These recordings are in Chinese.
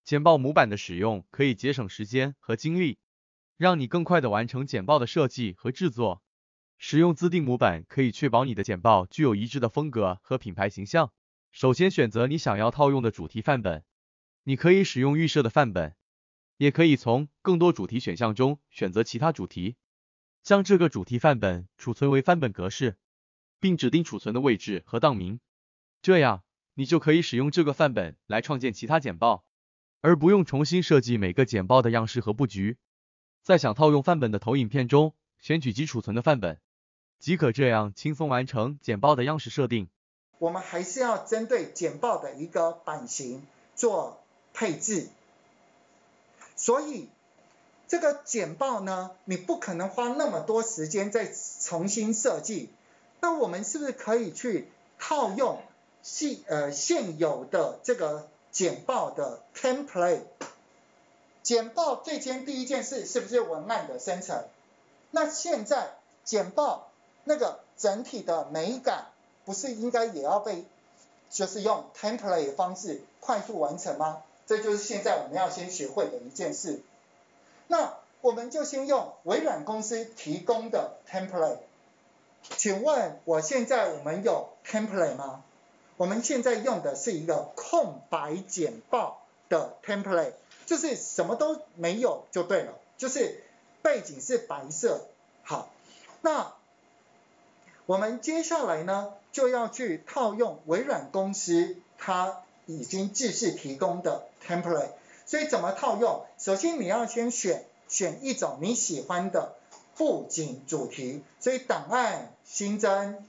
简报模板的使用可以节省时间和精力，让你更快地完成简报的设计和制作。使用自定模板可以确保你的简报具有一致的风格和品牌形象。首先选择你想要套用的主题范本，你可以使用预设的范本，也可以从更多主题选项中选择其他主题。将这个主题范本储存为范本格式，并指定储存的位置和档名。这样，你就可以使用这个范本来创建其他简报，而不用重新设计每个简报的样式和布局。在想套用范本的投影片中，选取即储存的范本，即可这样轻松完成简报的样式设定。 我们还是要针对简报的一个版型做配置，所以这个简报呢，你不可能花那么多时间再重新设计。那我们是不是可以去套用现有的这个简报的 template？ 简报最先第一件事是不是文案的生成？那现在简报那个整体的美感，不是应该也要被就是用 template 的方式快速完成吗？这就是现在我们要先学会的一件事。那我们就先用微软公司提供的 template。请问我们有 template 吗？我们现在用的是一个空白简报的 template， 就是什么都没有就对了，就是背景是白色。好，那我们接下来呢，就要去套用微软公司它已经自式提供的 template。所以怎么套用？首先你要先选一种你喜欢的布景主题，所以档案新增，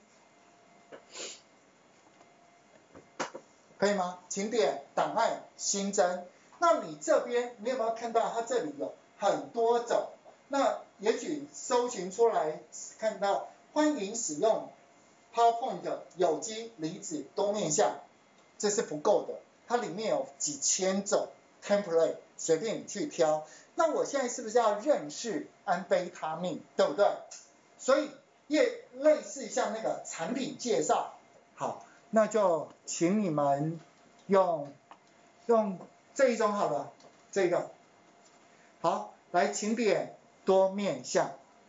可以吗？请点档案新增。那你这边你有没有看到它这里有很多种？那也许搜寻出来看到欢迎使用 PowerPoint 有机离子多面向，这是不够的，它里面有几千种 template， 随便你去挑。那我现在是不是要认识安非他命，对不对？所以也类似像那个产品介绍，好，那就请你们用这一种好了，这个好，来请点多面向。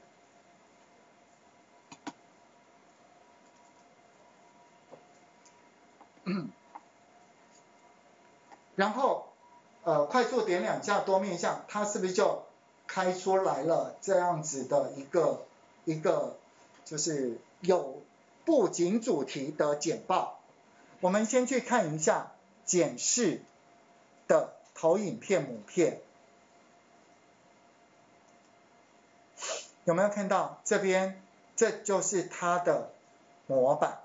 然后快速点两下多面向，它是不是就开出来了这样子的一个就是有布景主题的简报？我们先去看一下简式的投影片母片，有没有看到这边？这就是它的模板，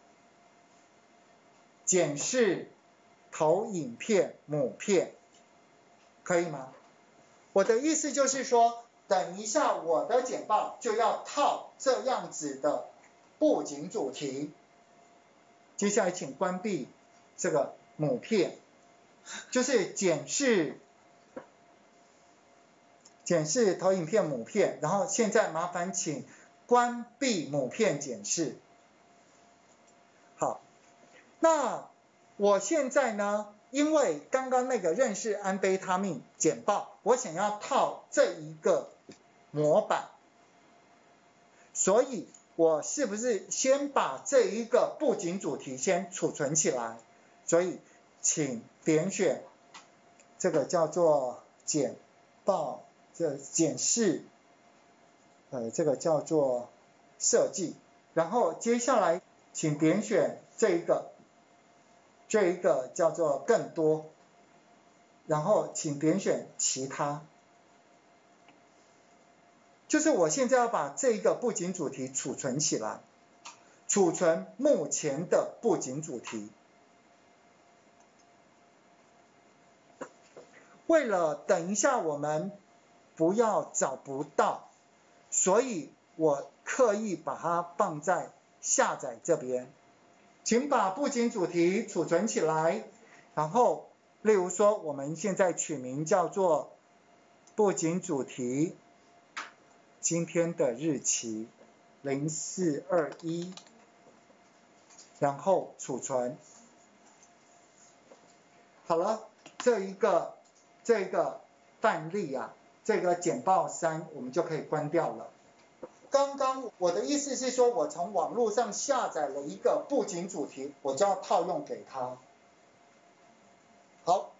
简式投影片母片，可以吗？我的意思就是说，等一下我的简报就要套这样子的布景主题。接下来请关闭这个母片，就是简式投影片母片，然后现在麻烦请关闭母片检视。好，那我现在呢，因为刚刚那个认识安非他命简报，我想要套这一个模板，所以我是不是先把这一个布景主题先储存起来？所以请点选这个叫做简报，简式，这个叫做设计，然后接下来请点选这一个叫做更多，然后请点选其他。就是我现在要把这一个布景主题储存起来，储存目前的布景主题。为了等一下我们不要找不到，所以我刻意把它放在下载这边。请把布景主题储存起来，然后例如说我们现在取名叫做布景主题，今天的日期0421，然后储存。好了，这一个这个范例啊，这个简报3我们就可以关掉了。刚刚我的意思是说，我从网络上下载了一个布景主题，我就要套用给它。好，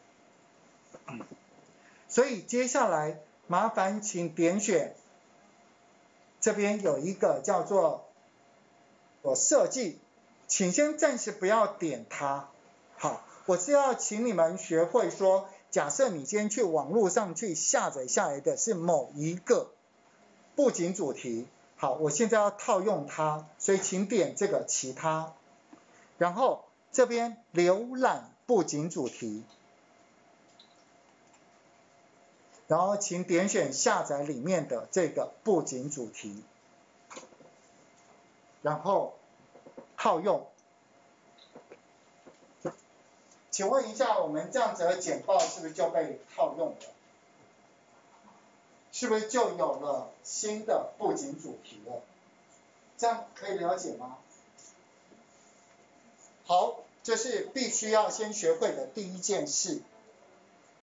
所以接下来麻烦请点选这边有一个叫做设计，请先暂时不要点它。好，我是要请你们学会说，假设你今天去网络上去下载下来的是某一个布景主题，好，我现在要套用它，所以请点这个其他，然后这边浏览布景主题，然后请点选下载里面的这个布景主题，然后套用。请问一下，我们这样子的简报是不是就被套用了？是不是就有了新的布景主题了？这样可以了解吗？好，这是必须要先学会的第一件事。